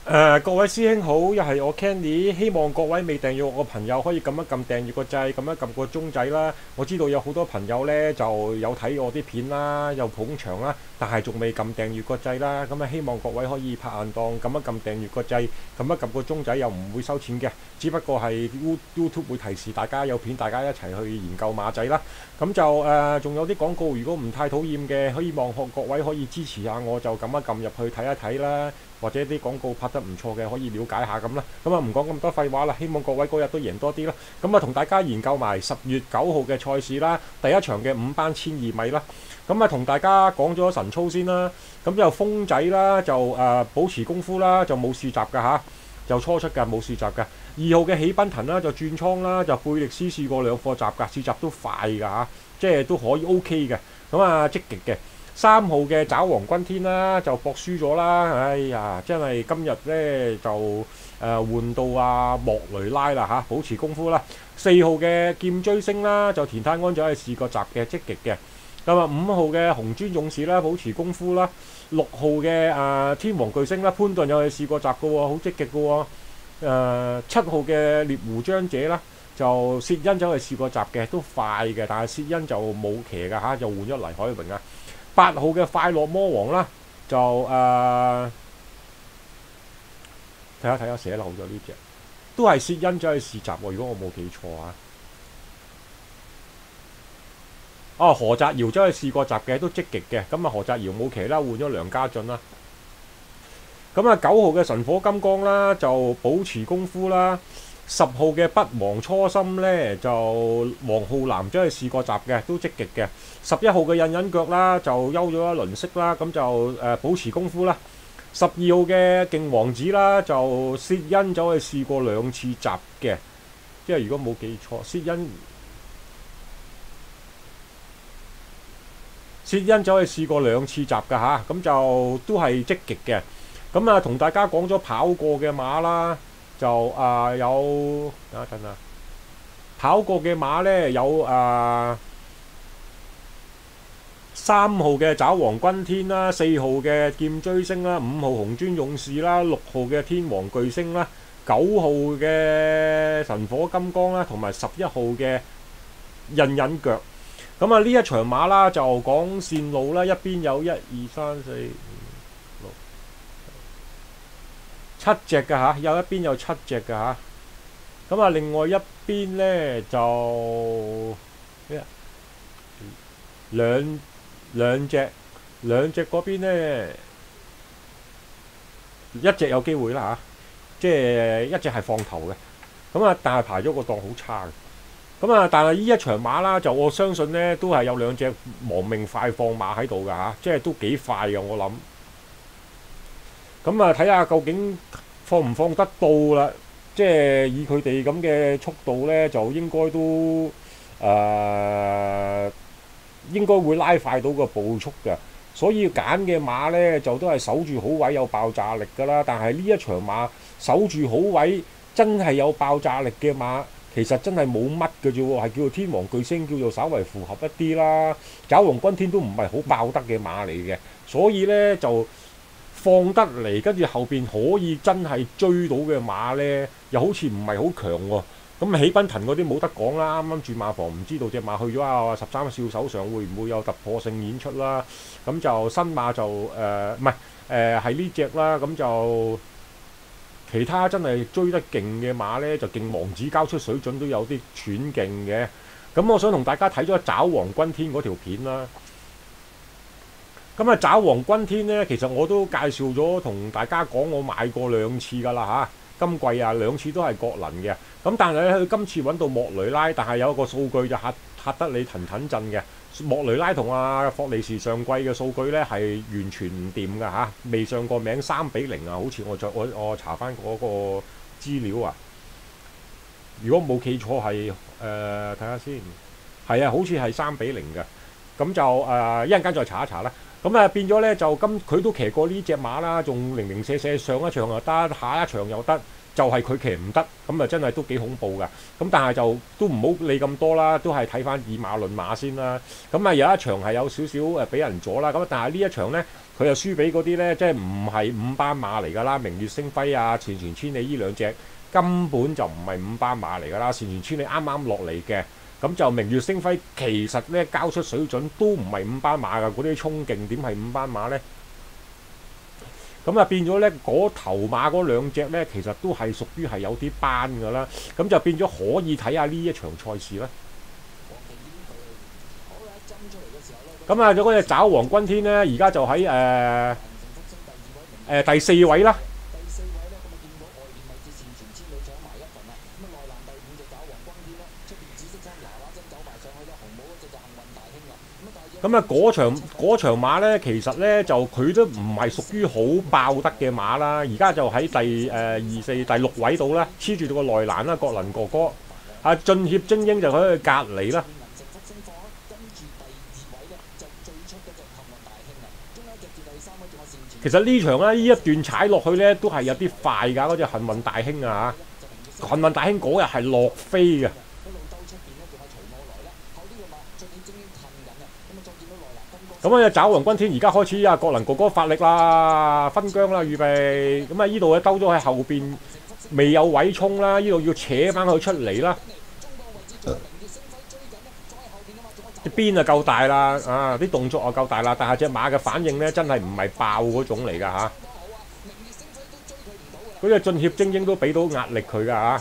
各位師兄好，又係我 Kenny，希望各位未訂閱我嘅朋友可以撳一撳訂閱個掣，撳一撳個鐘仔啦。我知道有好多朋友呢就有睇我啲片啦，有捧場啦，但係仲未撳訂閱個掣啦。咁啊，希望各位可以拍硬檔撳一撳訂閱個掣，撳一撳個鐘仔，又唔會收錢嘅，只不過係 YouTube 會提示大家有片，大家一齊去研究馬仔啦。咁就仲有啲廣告，如果唔太討厭嘅，希望各位可以支持下我，就撳一撳入去睇一睇啦。或者啲廣告拍得唔錯嘅，可以了解下咁啦。咁啊，唔講咁多廢話啦，希望各位嗰日都贏多啲啦。咁啊，同大家研究埋10月9號嘅賽事啦，第一場嘅5班1200米啦。咁啊，同大家講咗晨操先啦。咁就風仔啦，就保持功夫啦，就冇試閘㗎嚇，就初出㗎，冇試閘㗎。2號嘅喜賓騰啦，就轉倉啦，就貝力斯試過2課閘㗎，試閘都快㗎嚇，即係都可以 OK 嘅。咁啊，積極嘅。3號嘅爪王軍天啦，就搏輸咗啦，哎呀，真係今日呢就換到莫雷拉啦嚇，保持功夫啦。4號嘅劍追星啦，就田泰安就係試過閘嘅，積極嘅。咁啊5號嘅紅磚勇士啦，保持功夫啦。6號嘅天王巨星啦，潘頓又係試過閘嘅喎，好積極嘅喎。7號嘅獵湖張者啦，就薛恩就係試過閘嘅，都快嘅，但係薛恩就冇騎㗎嚇，就換咗黎海榮啊。8號嘅快樂魔王啦，就睇下寫漏咗呢隻，都係薛恩走去試閘喎，如果我冇記錯啊。哦，何澤堯走去試過閘嘅，都積極嘅。咁啊，何澤堯冇騎啦，換咗梁家俊啦。咁啊，9號嘅神火金剛啦，就保持功夫啦。10號嘅不忘初心呢，就黃浩南真係試過閘嘅，都積極嘅。11號嘅印印腳啦，就休咗一輪息啦，咁就保持功夫啦。12號嘅勁王子啦，就薛恩走去試過2次閘嘅，即係如果冇記錯，薛恩走去試過2次閘㗎嚇，咁就都係積極嘅。咁啊，同大家講咗跑過嘅馬啦。就有等一陣啊，跑過嘅馬呢，有3號嘅爪王軍天啦，4號嘅劍追星啦，5號紅磚勇士啦，6號嘅天王巨星啦，9號嘅神火金剛啦，同埋11號嘅印印腳。咁啊，呢一場馬啦就講線路啦，一邊有1、2、3、4、7隻㗎嚇，有一邊有7隻㗎嚇。咁啊，另外一邊呢，就兩隻嗰邊呢，一隻有機會啦嚇，即係一隻係放頭嘅。咁啊，但係排咗個檔好差嘅。咁啊，但係呢一場馬啦，就我相信呢，都係有2隻亡命快放馬喺度㗎嚇，即係都幾快嘅我諗。咁啊，睇下究竟放唔放得到啦？即係以佢哋咁嘅速度呢，就應該都應該會拉快到個步速嘅。所以揀嘅馬呢，就都係守住好位有爆炸力㗎啦。但係呢一場馬守住好位真係有爆炸力嘅馬，其實真係冇乜嘅啫喎，係叫做天王巨星，叫做稍為符合一啲啦。爪王軍天都唔係好爆得嘅馬嚟嘅，所以呢，就放得嚟，跟住後邊可以真係追到嘅馬呢，又好似唔係好強喎。咁喜賓騰嗰啲冇得講啦，啱啱轉馬房，唔知道隻馬去咗13少手上會唔會有突破性演出啦？咁就新馬就唔係係呢隻啦。咁就其他真係追得勁嘅馬呢，就勁王子交出水準都有啲喘勁嘅。咁我想同大家睇咗爪王軍天嗰條片啦。咁啊，爪王軍天呢，其實我都介紹咗同大家講，我買過2次㗎啦嚇。今季2次都係國能嘅。咁但係咧，佢今次揾到莫雷拉，但係有個數據就嚇得你騰騰震嘅。莫雷拉同霍利時上季嘅數據呢係完全唔掂㗎嚇，未上過名3-0啊，好似我查翻嗰個資料啊。如果冇記錯係睇下先，係啊，好似係3-0嘅。咁就一陣間再查一查啦。咁啊變咗呢，就佢都騎過呢隻馬啦，仲零零舍舍上一場又得，下一場又得， 就係佢騎唔得，咁啊真係都幾恐怖㗎。咁但係就都唔好理咁多啦，都係睇翻以馬論馬先啦。咁啊有一場係有少少俾人阻啦，咁但係呢一場呢，佢又輸俾嗰啲呢，即係唔係五班馬嚟㗎啦，明月星輝啊、前傳千里呢兩隻根本就唔係五班馬嚟㗎啦，前傳千里啱啱落嚟嘅。咁就明月星輝其實咧交出水準都唔係五班馬㗎，嗰啲衝勁點係五班馬呢？咁啊變咗咧嗰頭馬嗰兩隻咧，其實都係屬於係有啲班㗎啦。咁就變咗可以睇下呢一場賽事啦。咁啊，咗嗰隻爪王軍天咧，而家就喺第四位啦。咁啊，嗰場馬咧，其實咧就佢都唔係屬於好爆得嘅馬啦。而家就喺第六位度啦，黐住到個內欄啦，國能哥哥啊，進協精英就喺佢隔離啦。其實呢場咧，呢一段踩落去咧，都係有啲快㗎。嗰隻幸運大興啊，幸運大興嗰日係落飛嘅。咁啊，爪王軍天而家開始啊，國能哥哥發力啦，分疆啦，預備。咁啊，呢度咧兜咗喺後邊，未有位衝啦，呢度要扯翻佢出嚟啦。啲邊啊夠大啦，啊啲動作啊夠大啦，但係隻馬嘅反應咧真係唔係爆嗰種嚟㗎嚇。嗰隻進協精英都俾到壓力佢㗎嚇。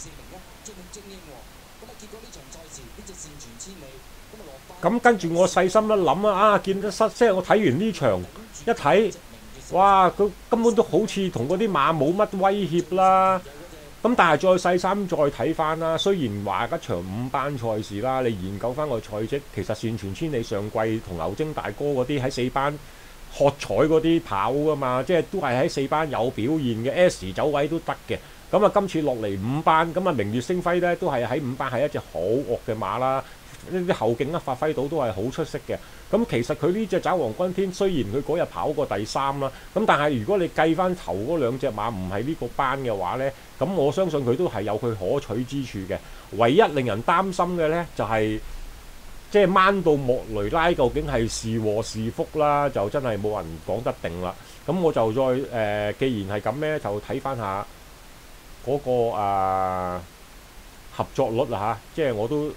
咁跟住我細心一諗啊，見得失，即係我睇完呢場一睇，哇！佢根本都好似同嗰啲馬冇乜威脅啦。咁但係再細心再睇翻啦，雖然話一場五班賽事啦，你研究翻個賽績，其實善傳千里上季同牛精大哥嗰啲喺四班喝彩嗰啲跑噶嘛，即係都係喺四班有表現嘅 S 走位都得嘅。咁啊，今次落嚟五班，咁啊明月星輝咧都係喺五班係一隻好惡嘅馬啦。呢啲後勁發揮到都係好出色嘅。咁其實佢呢隻爪王軍天雖然佢嗰日跑過第三啦，咁但係如果你計翻頭嗰兩隻馬唔係呢個班嘅話呢，咁我相信佢都係有佢可取之處嘅。唯一令人擔心嘅呢，就係即係掹到莫雷拉究竟係是禍是福啦，就真係冇人講得定啦。咁我就再既然係咁呢，就睇翻下嗰個合作率啦嚇，即係我都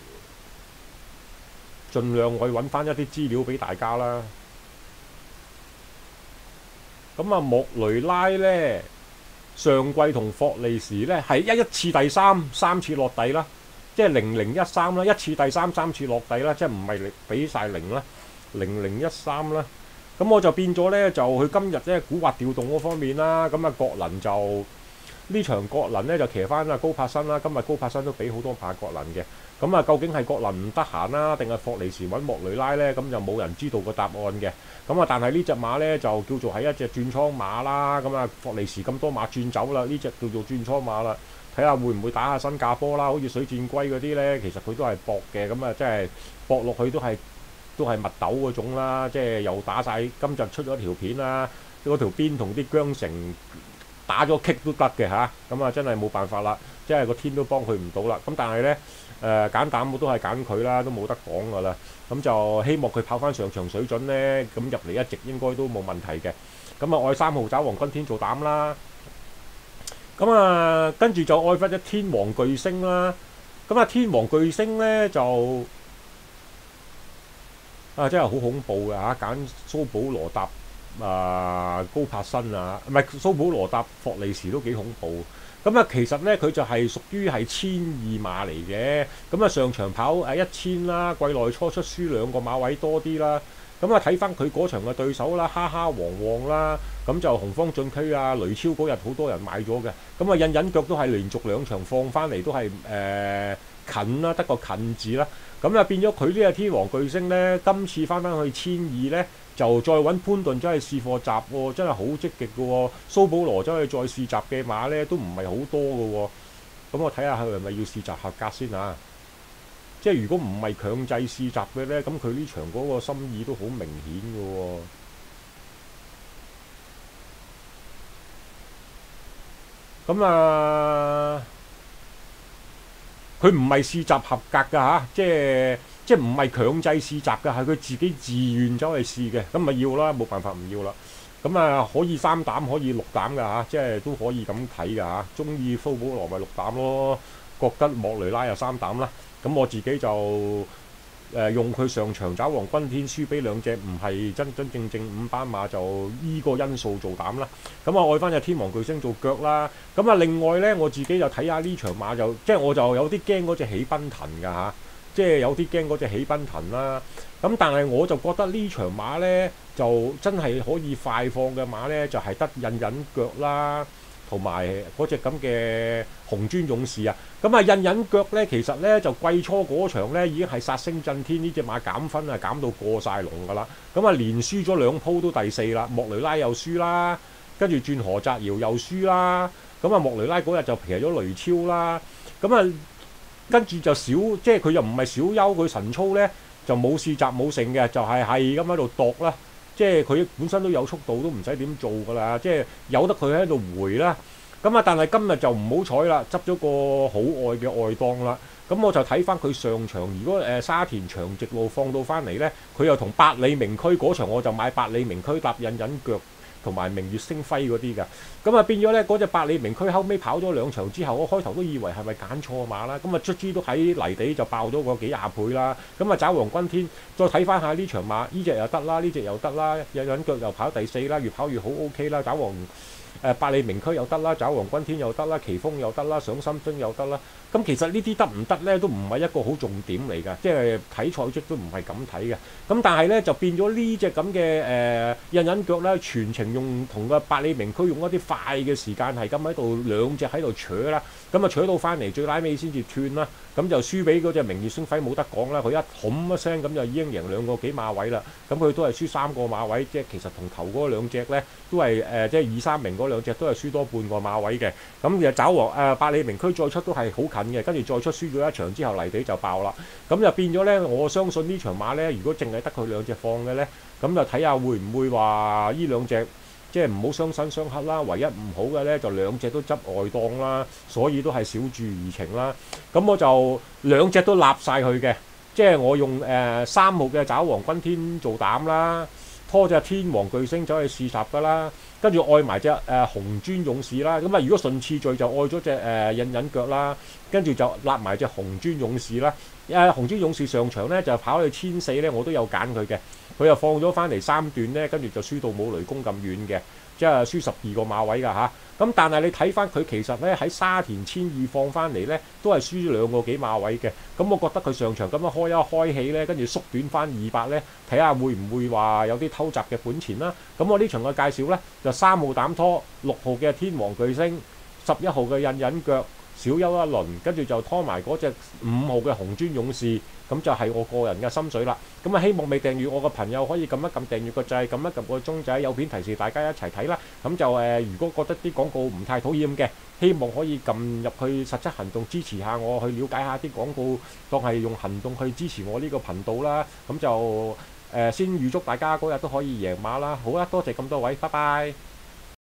盡量去揾翻一啲資料俾大家啦。咁啊，莫雷拉呢，上季同霍利時呢係一次第三，三次落底啦，即係0013啦，一次第三，三次落底啦，即係唔係俾晒零啦，0013啦。咁我就變咗呢，就佢今日呢古惑調動嗰方面啦，咁啊國能就呢場國能呢就騎翻啊高柏新啦，今日高柏新都俾好多馬國能嘅。咁啊，究竟係國能唔得閒啦，定係霍利時揾莫雷拉呢？咁就冇人知道個答案嘅。咁啊，但係呢隻馬呢，就叫做係一隻轉倉馬啦。咁啊，霍利時咁多馬轉走啦，呢隻叫做轉倉馬啦。睇下會唔會打下新加坡啦？好似水箭龜嗰啲呢，其實佢都係搏嘅。咁啊，即係搏落去都係密鬥嗰種啦。即係又打晒，今日出咗條片啦，嗰條邊同啲疆城打咗棘都得嘅嚇。咁啊，真係冇辦法啦，即係個天都幫佢唔到啦。咁但係呢。揀膽我都係揀佢啦，都冇得講噶啦。咁就希望佢跑翻上場水準呢，咁入嚟一直應該都冇問題嘅。咁啊，愛3號爪王軍天做膽啦。咁啊，跟住就愛翻隻天王巨星啦。咁啊，天王巨星呢，就真係好恐怖嘅嚇，揀蘇保羅搭高柏新啊，唔係蘇保羅搭霍利時都幾恐怖。咁啊，其實呢，佢就係屬於係1200馬嚟嘅。咁啊，上場跑1000啦，季內初出輸2個馬位多啲啦。咁啊，睇翻佢嗰場嘅對手啦，哈哈旺旺啦，咁就紅方進區啊，雷超嗰日好多人買咗嘅。咁啊，印腳都係連續2場放翻嚟都係近啦，得個近字啦。咁啊，變咗佢呢個天王巨星呢，今次翻去1200呢。就再揾潘頓真係試課習喎，真係好積極嘅喎。蘇保羅真係再試習嘅馬呢，都唔係好多嘅喎。咁我睇下佢係咪要試習合格先啊？即係如果唔係強制試習嘅呢，咁佢呢場嗰個心意都好明顯嘅喎。 咁佢唔係試習合格㗎嚇，即係唔係強制試習㗎，係佢自己自願走去試嘅，咁咪要啦，冇辦法唔要啦。咁可以3膽，可以6膽㗎嚇，即係都可以咁睇㗎嚇。中意福保羅咪6膽咯，覺得莫雷拉又3膽啦。咁我自己就用佢上場爪黃軍天輸俾兩隻唔係真真正正5班馬，就依個因素做膽啦。咁愛翻隻天王巨星做腳啦。咁另外呢，我自己就睇下呢場馬就即係我就有啲驚嗰隻喜賓騰㗎嚇，即係有啲驚嗰隻喜賓騰啦。咁但係我就覺得呢場馬呢，就真係可以快放嘅馬呢，就係得印腳啦，同埋嗰隻咁嘅紅磚勇士啊。咁印腳呢，其實呢，就季初嗰場呢已經係殺星震天呢隻馬減分啊，減到過晒龍㗎啦。咁連輸咗2鋪都第4啦，莫雷拉又輸啦，跟住轉何澤堯又輸啦。咁莫雷拉嗰日就騎咗雷超啦。咁跟住就即係佢又唔係小休，佢晨操呢就冇試習冇成嘅，就係咁喺度度啦。即係佢本身都有速度，都唔使點做㗎啦。即係由得佢喺度回啦。但係今日就唔好彩啦，執咗個好外嘅外檔啦。咁我就睇翻佢上場，如果沙田長直路放到翻嚟呢，佢又同百里明區嗰場，我就買百里明區搭印腳同埋明月星輝嗰啲㗎。變咗呢嗰隻百里明區後尾跑咗2場之後，我開頭都以為係咪揀錯馬啦。卒之都喺泥地就爆咗個幾廿倍啦。爪黃軍天再睇翻下呢場馬，呢隻又得啦，呢隻又得啦，印腳又跑第4啦，越跑越好 OK 啦。爪黃百里明區又得啦，爪黃軍天又得啦，奇峰又得啦，上心星又得啦。其實呢啲得唔得呢？都唔係一個好重點嚟㗎，即係睇賽績都唔係咁睇嘅。但係呢，就變咗呢隻咁嘅印腳呢，全程用同個百里明區用一啲快嘅時間係咁喺度兩隻喺度扯啦，扯到翻嚟最拉尾先至斷啦。就輸俾嗰隻明月星輝冇得講啦，佢一冚一聲咁就已經贏2個幾馬位啦。佢都係輸3個馬位，即係其實同頭嗰2隻呢都係即係2、3名嗰2隻都係輸多半個馬位嘅。就爪黃百里明區再出都係好近嘅，跟住再出輸咗1場之後泥地就爆啦。就變咗呢，我相信呢場馬呢，如果淨係得佢2隻放嘅呢，就睇下會唔會話呢2隻即係唔好相生相克啦。唯一唔好嘅呢，就2隻都執外檔啦，所以都係小注怡情啦。我就2隻都立晒佢嘅，即係我用3號嘅爪黃軍天做膽啦，拖隻天王巨星走去試習㗎啦，跟住愛埋隻紅磚勇士啦。如果順次序就愛咗隻印腳啦，跟住就立埋隻紅磚勇士啦。紅磚勇士上場呢，就跑去1400呢，我都有揀佢嘅，佢又放咗翻嚟3段呢，跟住就輸到冇雷公咁遠嘅，即係輸12個馬位㗎嚇。但係你睇翻佢其實呢，喺沙田1200放翻嚟呢，都係輸2個幾馬位嘅。我覺得佢上場咁樣開起呢，跟住縮短翻200呢，睇下會唔會話有啲偷襲嘅本錢啦。我呢場嘅介紹呢，就3號膽拖6號嘅天王巨星，11號嘅印腳，小休一輪，跟住就拖埋嗰隻5號嘅紅磚勇士，咁就係我個人嘅心水啦。希望未訂閱我嘅朋友可以撳一撳訂閱個掣，撳一撳個鐘仔，有片提示大家一齊睇啦。如果覺得啲廣告唔太討厭嘅，希望可以撳入去實質行動支持下我，去了解下啲廣告，當係用行動去支持我呢個頻道啦。先預祝大家嗰日都可以贏馬啦。好啦，多謝咁多位，拜拜。